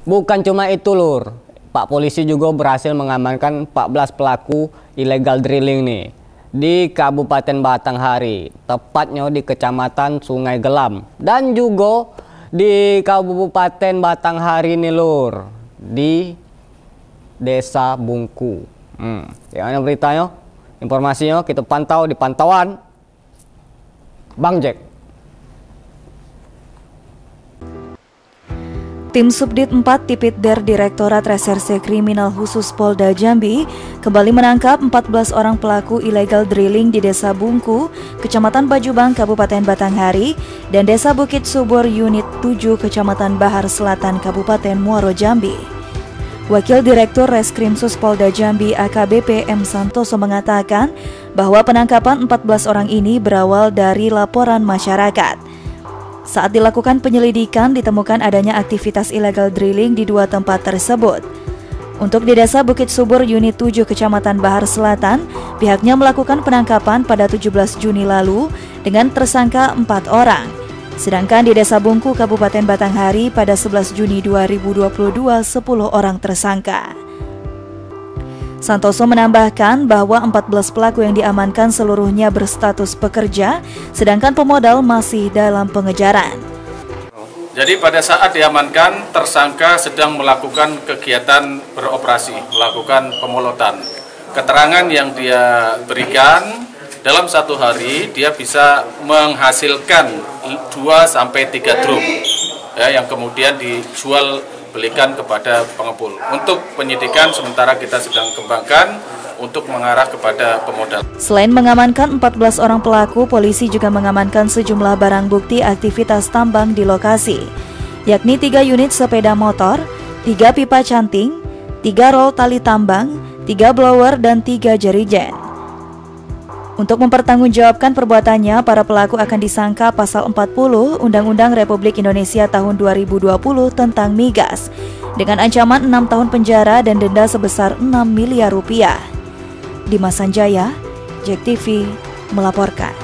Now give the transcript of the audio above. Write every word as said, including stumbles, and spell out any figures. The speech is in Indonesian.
Bukan cuma itu, Lur. Pak polisi juga berhasil mengamankan empat belas pelaku illegal drilling nih di Kabupaten Batanghari, tepatnya di Kecamatan Sungai Gelam, dan juga di Kabupaten Batanghari nih, Lur, di Desa Bungku. Hmm, yang mana beritanya? Informasinya kita pantau di pantauan Bang Jack. Tim Subdit empat Tipidder Direktorat Reserse Kriminal Khusus Polda Jambi kembali menangkap empat belas orang pelaku illegal drilling di Desa Bungku, Kecamatan Bajubang, Kabupaten Batanghari, dan Desa Bukit Subur Unit tujuh, Kecamatan Bahar Selatan, Kabupaten Muaro Jambi. Wakil Direktur Reskrimsus Polda Jambi A K B P M Santoso mengatakan bahwa penangkapan empat belas orang ini berawal dari laporan masyarakat. Saat dilakukan penyelidikan, ditemukan adanya aktivitas illegal drilling di dua tempat tersebut. Untuk di Desa Bukit Subur Unit tujuh Kecamatan Bahar Selatan, pihaknya melakukan penangkapan pada tujuh belas Juni lalu dengan tersangka empat orang. Sedangkan di Desa Bungku Kabupaten Batanghari pada sebelas Juni dua ribu dua puluh dua, sepuluh orang tersangka. Santoso menambahkan bahwa empat belas pelaku yang diamankan seluruhnya berstatus pekerja, sedangkan pemodal masih dalam pengejaran. Jadi pada saat diamankan, tersangka sedang melakukan kegiatan beroperasi, melakukan pemolotan. Keterangan yang dia berikan, dalam satu hari dia bisa menghasilkan dua sampai tiga drum, ya, yang kemudian dijual belikan kepada pengepul. Untuk penyidikan sementara kita sedang kembangkan untuk mengarah kepada pemodal. Selain mengamankan empat belas orang pelaku, polisi juga mengamankan sejumlah barang bukti aktivitas tambang di lokasi, yakni tiga unit sepeda motor, tiga pipa canting, tiga roll tali tambang, tiga blower, dan tiga jerigen. Untuk mempertanggungjawabkan perbuatannya, para pelaku akan disangka pasal empat puluh Undang-Undang Republik Indonesia tahun dua ribu dua puluh tentang migas dengan ancaman enam tahun penjara dan denda sebesar enam miliar rupiah. Dimas Sanjaya, Jack T V melaporkan.